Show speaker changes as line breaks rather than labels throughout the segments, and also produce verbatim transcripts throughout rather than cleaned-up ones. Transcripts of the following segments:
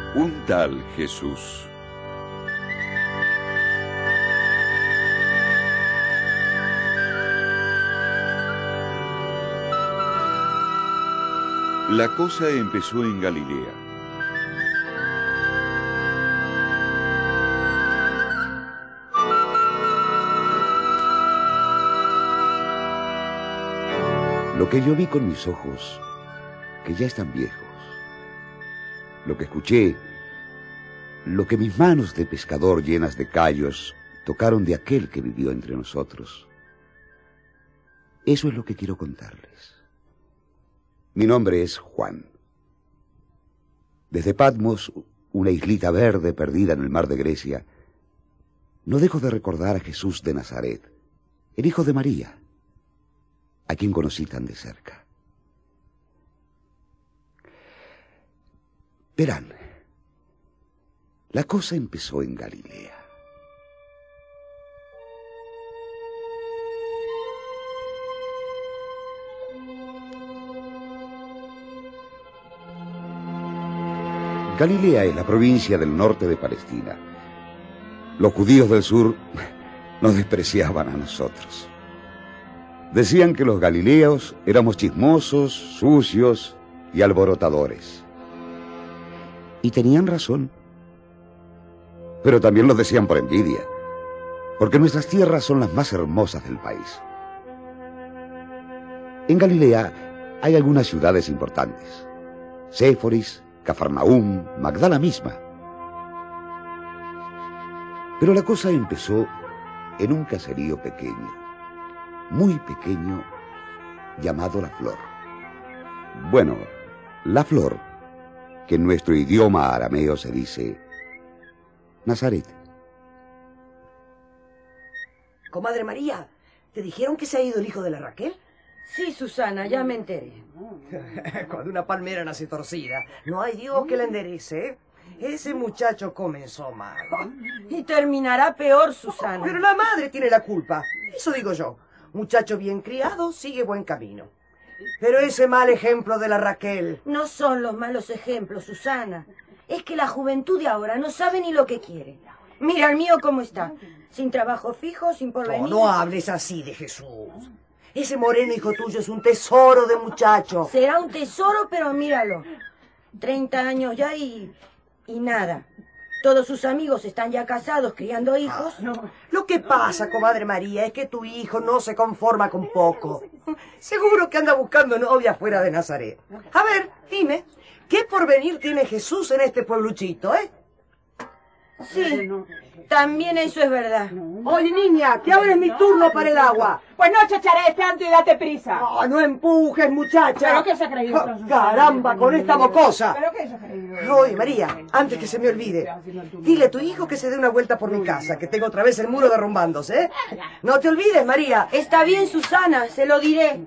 Un tal Jesús. La cosa empezó en Galilea.
Lo que yo vi con mis ojos, que ya están viejos, lo que escuché, lo que mis manos de pescador llenas de callos tocaron de aquel que vivió entre nosotros, eso es lo que quiero contarles. Mi nombre es Juan. Desde Patmos, una islita verde perdida en el mar de Grecia, no dejo de recordar a Jesús de Nazaret, el hijo de María, a quien conocí tan de cerca. Verán, la cosa empezó en Galilea. Galilea es la provincia del norte de Palestina. Los judíos del sur nos despreciaban a nosotros. Decían que los galileos éramos chismosos, sucios y alborotadores. Y tenían razón. Pero también lo decían por envidia, porque nuestras tierras son las más hermosas del país. En Galilea hay algunas ciudades importantes: Séforis, Cafarnaúm, Magdala misma. Pero la cosa empezó en un caserío pequeño, muy pequeño, llamado La Flor. Bueno, La Flor, que en nuestro idioma arameo se dice Nazaret.
Comadre María, ¿te dijeron que se ha ido el hijo de la Raquel?
Sí, Susana, ya me enteré.
Cuando una palmera nace torcida, no hay Dios que la enderece, ¿eh? Ese muchacho comenzó mal.
Y terminará peor, Susana.
Pero la madre tiene la culpa. Eso digo yo. Muchacho bien criado, sigue buen camino. Pero ese mal ejemplo de la Raquel...
No son los malos ejemplos, Susana. Es que la juventud de ahora no sabe ni lo que quiere. Mira el mío cómo está. Sin trabajo fijo, sin porvenir.
No, no hables así de Jesús. Ese moreno hijo tuyo es un tesoro de muchacho.
Será un tesoro, pero míralo. Treinta años ya y... y nada. Todos sus amigos están ya casados, criando hijos.
Ah, no. Lo que pasa, comadre María, es que tu hijo no se conforma con poco. Seguro que anda buscando novia fuera de Nazaret. A ver, dime, ¿qué porvenir tiene Jesús en este puebluchito, eh?
Sí, también eso es verdad.
Oye, niña, que ahora es mi turno para el agua.
Pues no chacharé tanto y date prisa.
No, no empujes, muchacha.
¿Pero qué se ha creído?
Oh, caramba, con esta mocosa.
¿Pero qué se ha creído?
Oye, María, antes que se me olvide, dile a tu hijo que se dé una vuelta por mi casa, que tengo otra vez el muro derrumbándose, ¿eh? No te olvides, María.
Está bien, Susana, se lo diré.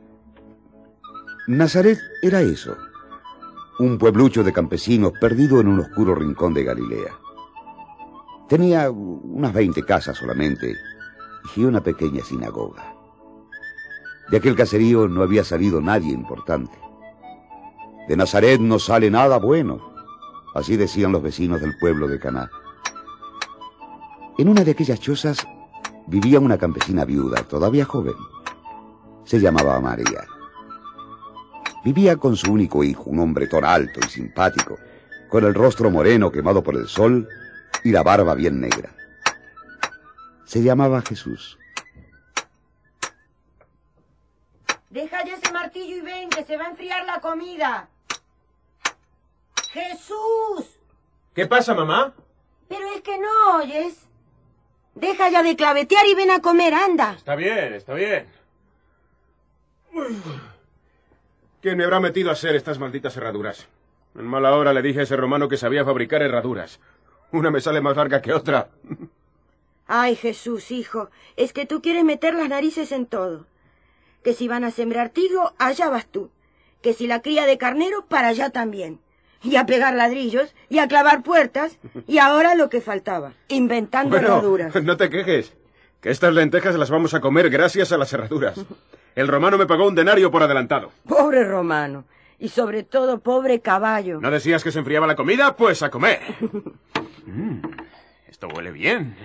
Nazaret era eso, un pueblucho de campesinos perdido en un oscuro rincón de Galilea. Tenía unas veinte casas solamente y una pequeña sinagoga. De aquel caserío no había salido nadie importante. De Nazaret no sale nada bueno, así decían los vecinos del pueblo de Caná. En una de aquellas chozas vivía una campesina viuda, todavía joven. Se llamaba María. Vivía con su único hijo, un hombretón alto y simpático, con el rostro moreno quemado por el sol y la barba bien negra. Se llamaba Jesús.
Deja ya ese martillo y ven, que se va a enfriar la comida. ¡Jesús!
¿Qué pasa, mamá?
Pero es que no oyes. Deja ya de clavetear y ven a comer, anda.
Está bien, está bien. Uy. ¿Quién me habrá metido a hacer estas malditas herraduras? En mala hora le dije a ese romano que sabía fabricar herraduras. Una me sale más larga que otra.
Ay, Jesús, hijo, es que tú quieres meter las narices en todo. Que si van a sembrar trigo, allá vas tú. Que si la cría de carnero, para allá también. Y a pegar ladrillos, y a clavar puertas, y ahora lo que faltaba, inventando
bueno,
herraduras.
No te quejes, que estas lentejas las vamos a comer gracias a las herraduras. El romano me pagó un denario por adelantado.
Pobre romano. Y sobre todo, pobre caballo.
¿No decías que se enfriaba la comida? Pues a comer. mm, esto huele bien.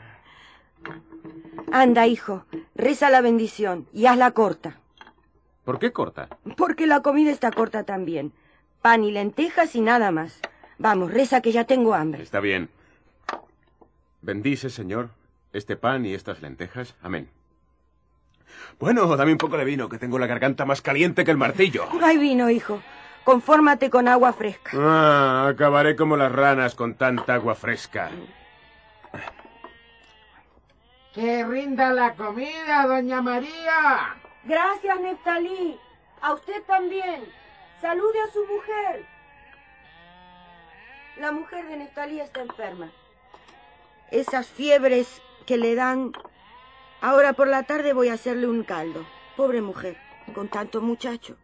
Anda, hijo, reza la bendición y hazla corta.
¿Por qué corta?
Porque la comida está corta también. Pan y lentejas y nada más. Vamos, reza que ya tengo hambre.
Está bien. Bendice, Señor, este pan y estas lentejas. Amén. Bueno, dame un poco de vino, que tengo la garganta más caliente que el martillo.
No hay vino, hijo. Confórmate con agua fresca.
Ah, acabaré como las ranas con tanta agua fresca.
Que rinda la comida, doña María.
Gracias, Neftalí. A usted también. Salude a su mujer. La mujer de Neftalí está enferma. Esas fiebres que le dan... Ahora por la tarde voy a hacerle un caldo. Pobre mujer, con tanto muchacho.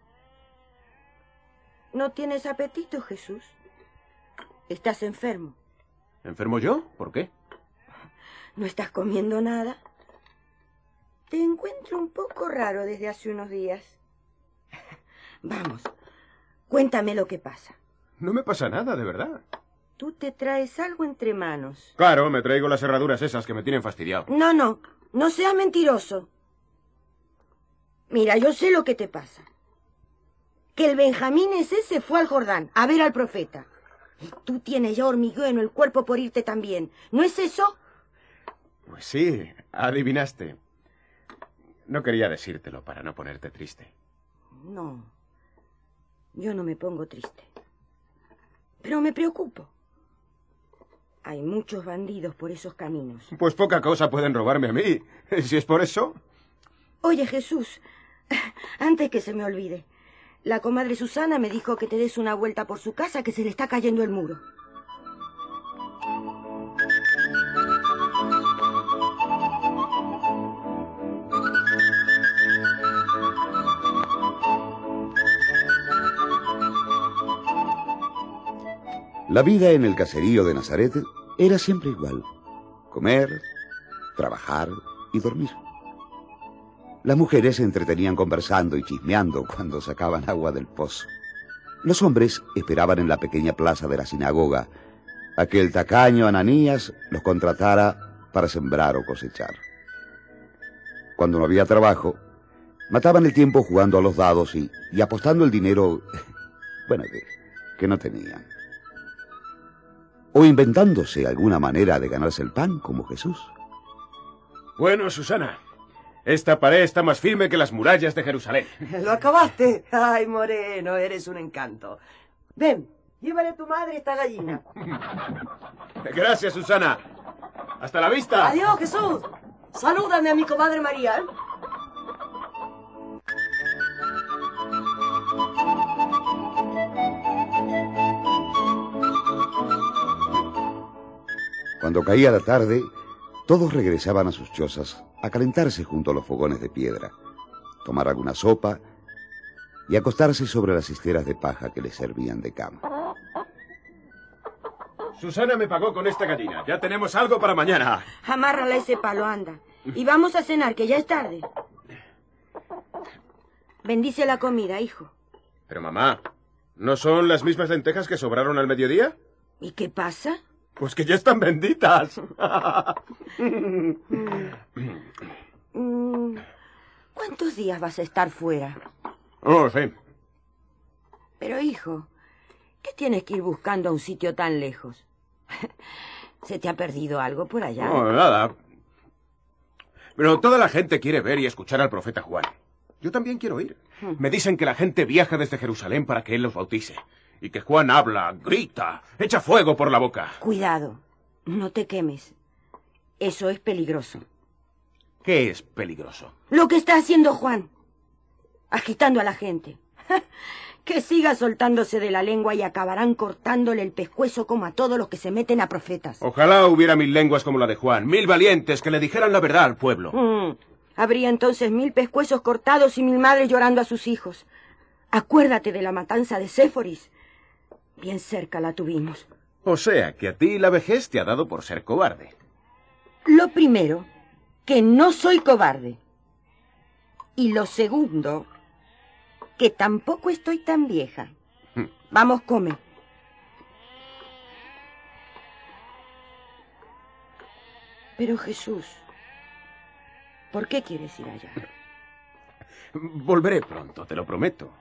¿No tienes apetito, Jesús? Estás enfermo.
¿Enfermo yo? ¿Por qué?
¿No estás comiendo nada? Te encuentro un poco raro desde hace unos días. Vamos, cuéntame lo que pasa.
No me pasa nada, de verdad.
Tú te traes algo entre manos.
Claro, me traigo las herraduras esas que me tienen fastidiado.
No, no, no seas mentiroso. Mira, yo sé lo que te pasa. Que el Benjamín ese se fue al Jordán a ver al profeta. Y tú tienes ya hormigueo en el cuerpo por irte también. ¿No es eso?
Pues sí, adivinaste. No quería decírtelo para no ponerte triste.
No, yo no me pongo triste. Pero me preocupo. Hay muchos bandidos por esos caminos.
Pues poca cosa pueden robarme a mí. Si es por eso.
Oye, Jesús, antes que se me olvide, la comadre Susana me dijo que te des una vuelta por su casa, que se le está cayendo el muro.
La vida en el caserío de Nazaret era siempre igual. Comer, trabajar y dormir. Las mujeres se entretenían conversando y chismeando cuando sacaban agua del pozo. Los hombres esperaban en la pequeña plaza de la sinagoga a que el tacaño Ananías los contratara para sembrar o cosechar. Cuando no había trabajo, mataban el tiempo jugando a los dados y, y apostando el dinero, bueno, que, que no tenían. O inventándose alguna manera de ganarse el pan, como Jesús.
Bueno, Susana, esta pared está más firme que las murallas de Jerusalén.
¿Lo acabaste? Ay, Moreno, eres un encanto. Ven, llévale a tu madre esta gallina.
Gracias, Susana. Hasta la vista.
Adiós, Jesús. Salúdame a mi comadre María.
Cuando caía la tarde, todos regresaban a sus chozas a calentarse junto a los fogones de piedra, tomar alguna sopa y acostarse sobre las esteras de paja que les servían de cama.
Susana me pagó con esta gallina. Ya tenemos algo para mañana.
Amárrala ese palo, anda. Y vamos a cenar, que ya es tarde. Bendice la comida, hijo.
Pero mamá, ¿no son las mismas lentejas que sobraron al mediodía?
¿Y qué pasa?
Pues que ya están benditas.
Mm, ¿Cuántos días vas a estar fuera?
Oh, sí.
Pero, hijo, ¿qué tienes que ir buscando a un sitio tan lejos? ¿Se te ha perdido algo por allá?
No, nada. Pero toda la gente quiere ver y escuchar al profeta Juan. Yo también quiero ir. Me dicen que la gente viaja desde Jerusalén para que él los bautice. Y que Juan habla, grita, echa fuego por la boca.
Cuidado, no te quemes. Eso es peligroso.
¿Qué es peligroso?
Lo que está haciendo Juan. Agitando a la gente. Que siga soltándose de la lengua y acabarán cortándole el pescuezo como a todos los que se meten a profetas.
Ojalá hubiera mil lenguas como la de Juan, mil valientes que le dijeran la verdad al pueblo.
Mm, habría entonces mil pescuezos cortados y mil madres llorando a sus hijos. Acuérdate de la matanza de Séforis. Bien cerca la tuvimos.
O sea, que a ti la vejez te ha dado por ser cobarde.
Lo primero, que no soy cobarde. Y lo segundo, que tampoco estoy tan vieja. Vamos, come. Pero Jesús, ¿por qué quieres ir allá?
Volveré pronto, te lo prometo.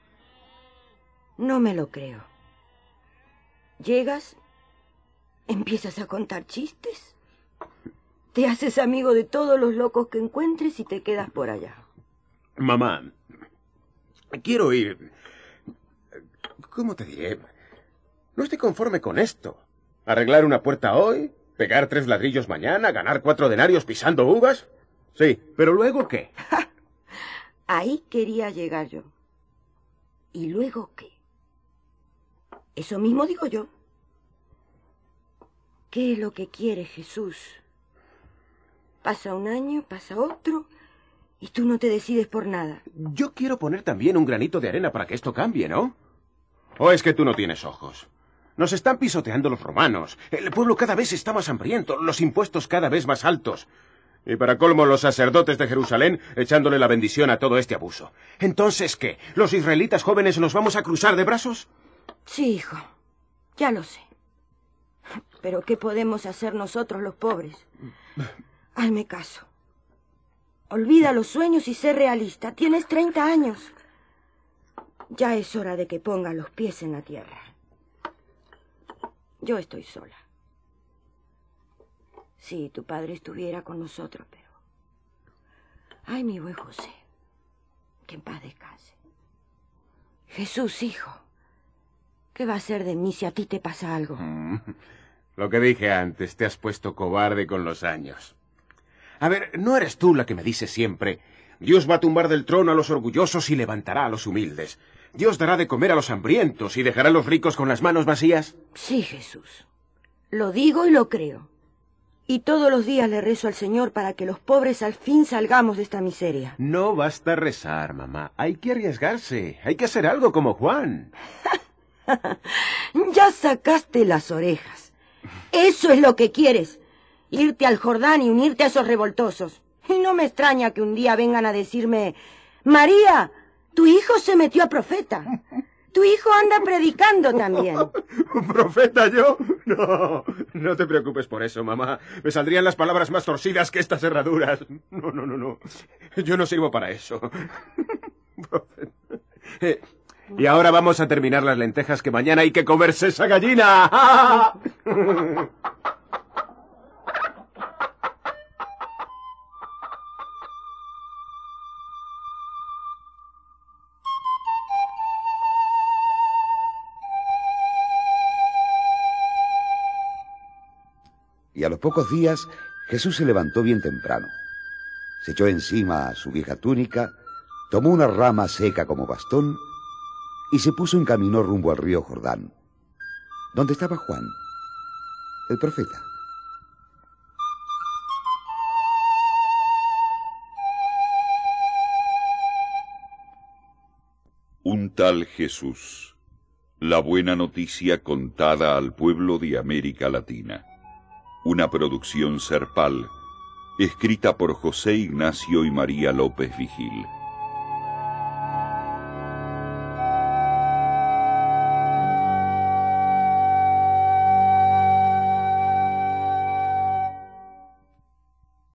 No me lo creo. Llegas, empiezas a contar chistes, te haces amigo de todos los locos que encuentres y te quedas por allá.
Mamá, quiero ir... ¿Cómo te diré? No estoy conforme con esto. ¿Arreglar una puerta hoy? ¿Pegar tres ladrillos mañana? ¿Ganar cuatro denarios pisando uvas? Sí, pero ¿luego qué?
Ahí quería llegar yo. ¿Y luego qué? Eso mismo digo yo. ¿Qué es lo que quiere Jesús? Pasa un año, pasa otro, y tú no te decides por nada.
Yo quiero poner también un granito de arena para que esto cambie, ¿no? ¿O es que tú no tienes ojos? Nos están pisoteando los romanos. El pueblo cada vez está más hambriento, los impuestos cada vez más altos. Y para colmo, los sacerdotes de Jerusalén echándole la bendición a todo este abuso. ¿Entonces qué? ¿Los israelitas jóvenes nos vamos a cruzar de brazos?
Sí, hijo, ya lo sé. Pero ¿qué podemos hacer nosotros los pobres? Hazme caso. Olvida los sueños y sé realista. Tienes treinta años. Ya es hora de que pongas los pies en la tierra. Yo estoy sola. Sí, tu padre estuviera con nosotros, pero... Ay, mi buen José, que en paz descanse. Jesús, hijo, ¿qué va a ser de mí si a ti te pasa algo?
Mm, lo que dije antes, te has puesto cobarde con los años. A ver, ¿no eres tú la que me dice siempre: Dios va a tumbar del trono a los orgullosos y levantará a los humildes? Dios dará de comer a los hambrientos y dejará a los ricos con las manos vacías.
Sí, Jesús. Lo digo y lo creo. Y todos los días le rezo al Señor para que los pobres al fin salgamos de esta miseria.
No basta rezar, mamá. Hay que arriesgarse. Hay que hacer algo como Juan.
Ya sacaste las orejas. Eso es lo que quieres. Irte al Jordán y unirte a esos revoltosos. Y no me extraña que un día vengan a decirme: María, tu hijo se metió a profeta. Tu hijo anda predicando también.
¿Profeta yo? No, no te preocupes por eso, mamá. Me saldrían las palabras más torcidas que estas herraduras. No, no, no, no. Yo no sirvo para eso. Eh, y ahora vamos a terminar las lentejas, que mañana hay que comerse esa gallina.
Y a los pocos días, Jesús se levantó bien temprano. Se echó encima su vieja túnica, tomó una rama seca como bastón y se puso en camino rumbo al río Jordán, donde estaba Juan, el profeta.
Un tal Jesús. La buena noticia contada al pueblo de América Latina. Una producción Serpal, escrita por José Ignacio y María López Vigil.